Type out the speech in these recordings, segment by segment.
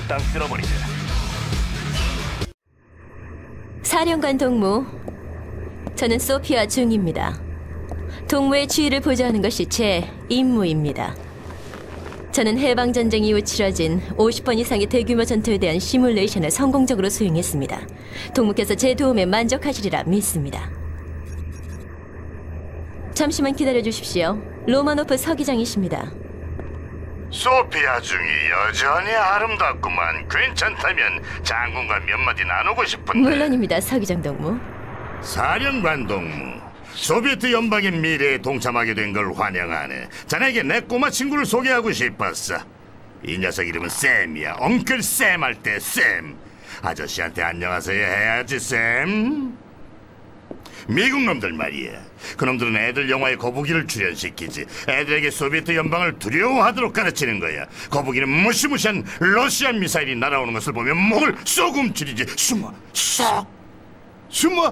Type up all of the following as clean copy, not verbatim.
몽땅 쓸어버리자. 사령관 동무, 저는 소피아 중입니다. 동무의 주의를 보좌하는 것이 제 임무입니다. 저는 해방전쟁 이후 치러진 50번 이상의 대규모 전투에 대한 시뮬레이션을 성공적으로 수행했습니다. 동무께서 제 도움에 만족하시리라 믿습니다. 잠시만 기다려주십시오. 로마노프 서기장이십니다. 소피아 중이 여전히 아름답구만. 괜찮다면 장군과 몇 마디 나누고 싶은데. 물론입니다, 서기장 동무. 사령관 동무, 소비에트 연방의 미래에 동참하게 된 걸 환영하네. 자네에게 내 꼬마 친구를 소개하고 싶었어. 이 녀석 이름은 샘이야. 엉클 샘 할 때 샘. 아저씨한테 안녕하세요 해야지 샘. 미국 놈들 말이야. 그놈들은 애들 영화에 거북이를 출연시키지. 애들에게 소비에트 연방을 두려워하도록 가르치는 거야. 거북이는 무시무시한 러시아 미사일이 날아오는 것을 보면 목을 쏙 움츠리지. 숨어, 쏙 숨어.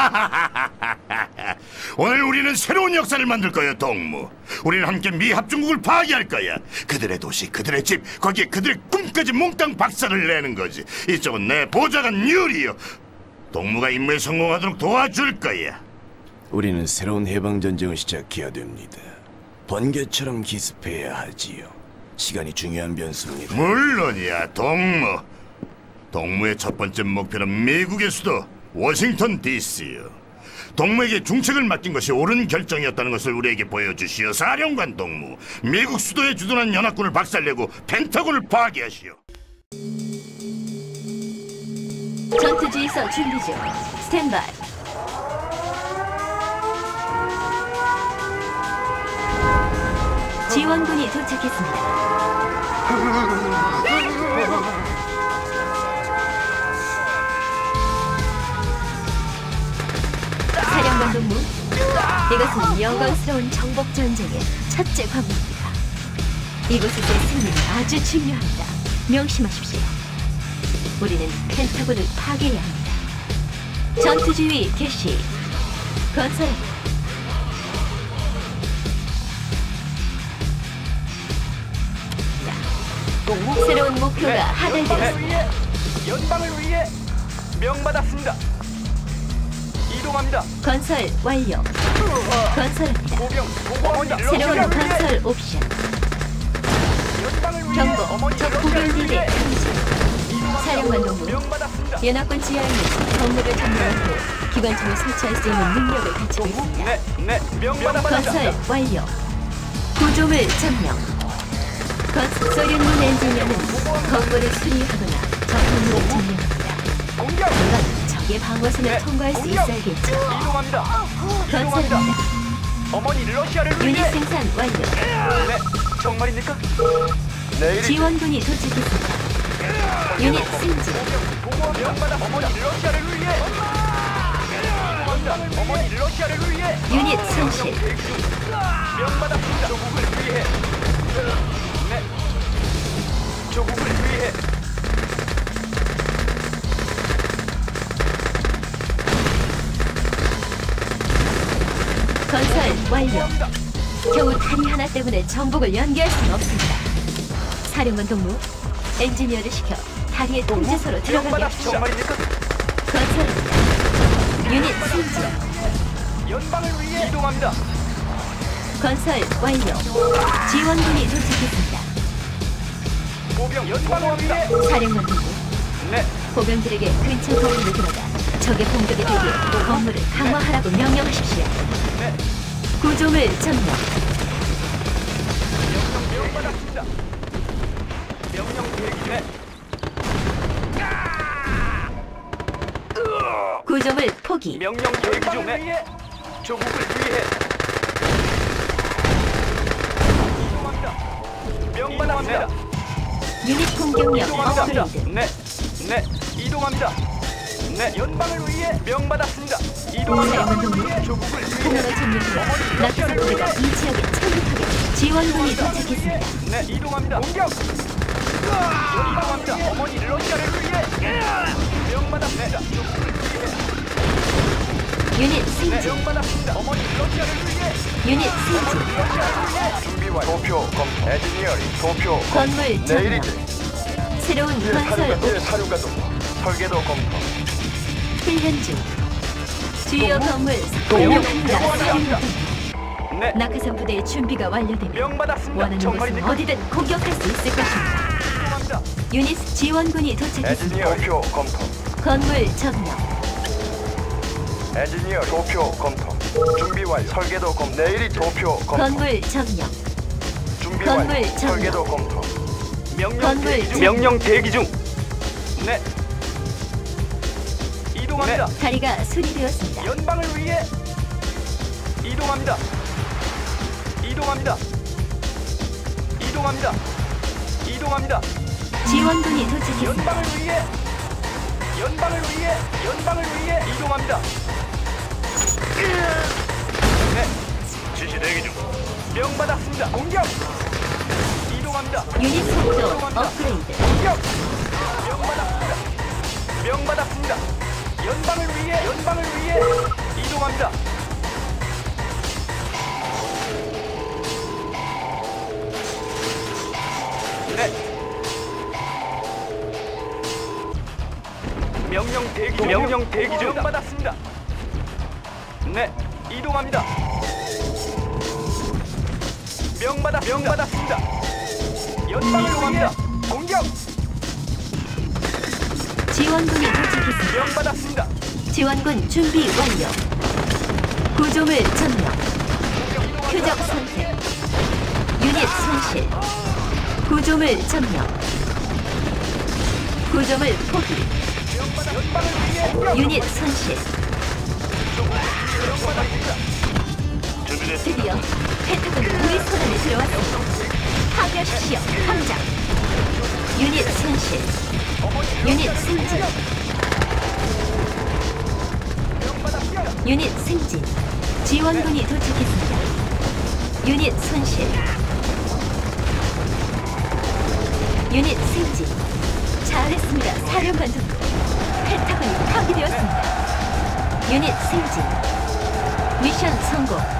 오늘 우리는 새로운 역사를 만들 거야, 동무. 우리는 함께 미 합중국을 파괴할 거야. 그들의 도시, 그들의 집, 거기에 그들의 꿈까지 몽땅 박살을 내는 거지. 이쪽은 내 보좌관 유리요. 동무가 임무에 성공하도록 도와줄 거야. 우리는 새로운 해방전쟁을 시작해야 됩니다. 번개처럼 기습해야 하지요. 시간이 중요한 변수입니다. 물론이야, 동무. 동무의 첫 번째 목표는 미국의 수도 워싱턴 DC요. 동무에게 중책을 맡긴 것이 옳은 결정이었다는 것을 우리에게 보여주시오. 사령관 동무, 미국 수도에 주둔한 연합군을 박살내고 펜타곤을 파괴하시오. 전투 지휘서 준비 중. 스탠바이. 지원군이 도착했습니다. 사령관 동무, 이것은 영광스러운 정복 전쟁의 첫째 관문입니다. 이곳에서의 승리는 아주 중요합니다. 명심하십시오. 우리는 펜타곤을 파괴해야 합니다. 전투지휘 개시. 건설합니다. 새로운 목표가 하달되었습니다. 연방을 위해 명받았습니다. 이동합니다. 건설 완료. 건설합니다. 보병 보고합니다. 새로운 건설 옵션. 경고. 적 보병들의 감시. 사령관 동무, 명받았습니다. 연합군 지하에 있는 건물을 점령한 후 기관총을 설치할 수 있는 능력을 갖추고 있습니다. 네, 명받았습니다. 건설 완료. 구조물 점령. 소련군 엔지니어는 건물을 수리하거나 적건물을 점령합니다. 공격. 이건 적의 방어선을 통과할 수 있어야겠죠. 이동합니다. 건설합니다. 어머니 러시아를 유닛 위해. 생산 완료. 네, 정말입니까? 지원군이 도착했습니다. 유닛 승진. 명받아. 어머니 러시아를 위해. 어머니 러시아를 위해. 유닛 손실. 명받았습니다. 조국을 위해. 네. 조국을 위해. 건설 완료. 겨우 다리 하나 때문에 정복을 연기할 수는 없습니다. 사령관 동무, 엔지니어를 시켜 다리의 통제소로 들어가게 하십시오. 정말입니까? 건설합니다. 유닛 승진. 연방을 위해 이동합니다. 건설 완료. 지원군이 도착했습니다. 보병 연방을 위해. 사령관 동무, 네. 보병들에게 근처 거리로 들어가 적의 공격에 대비해 건물을 강화하라고 명령하십시오. 네. 구조물 점령. 명받았습니다. 명령 대기 중. 네. 구조물 포기. 명령 대기 중. 네. 조국을 위해. 이동합니다. 명받았습니다. 유닛 공격력 이동합니다. 업그레이드. 네. 네. 이동합니다. 네. 연방을 위해 명받았습니다. 이동합니다. 사령관 동무, 조국을 위해. 하나가 점령되어 낙하산부대가 이 지역에 착륙하게 지원군이 도착했습니다. 네. 이동합니다. 공격. 이동합니다. 어머니 러시아를 위해. 명받았습니다. 조국을 위해. 유닛 네. 승진. 명받았습니다. 어머니 러시아를 위해. 유닛 승진. 준비 완료. 도표 검 엔지니어링 도표 건물 점령. 내일이지. 새로운 건설 사령관 동무. 설계도 검토. 훈련 중. 주요 건물 동무. 공격합니다. 사령관 네. 낙하산 부대의 준비가 완료되면 명받았습니다. 원하는 곳은 정말입니까? 어디든 공격할 수 있을 것입니다. 이동합니다. 유닛 지원군이 도착했습니다. 도표 검토. 건물 점령. 엔지니어 도표 검토. 준비 완료. 설계도 검토. 내일이 도표 검토. 건물 점령. 준비 건물 완료. 점령. 설계도 검토. 명령 건물 대기 중. 점령. 명령 대기 중. 네. 이동합니다. 다리가 수리되었습니다. 연방을 위해 이동합니다. 이동합니다. 이동합니다. 이동합니다. 지원군이 도착했습니다. 연방을 위해 연방을 위해 이동합니다. 네. 지시 대기 중. 명받았습니다. 공격. 이동합니다. 유닛 속도 이동합니다. 업그레이드. 공격. 명받았습니다. 명받았습니다. 연방을 위해 이동합니다. 네. 명령 대기 중. 받았습니다. 네, 이동합니다. 명받았습니다. 연방을 이동합니다. 공격. 지원군이 도착했습니다. 명받았습니다. 지원군 준비 완료. 구조물 점령. 표적 선택. 유닛 손실. 구조물 점령. 구조물 포기. 연방을 위해 유닛 손실. 드디어 펜타곤이 우리 손안에 들어왔습니다. 파괴하십시오. 함장. 유닛 손실. 유닛 승진. 유닛 승진. 지원군이 도착했습니다. 유닛 손실. 유닛 승진. 잘했습니다. 사령관 전 펜타곤이 파괴되었습니다. 유닛 승진. 미션 성공.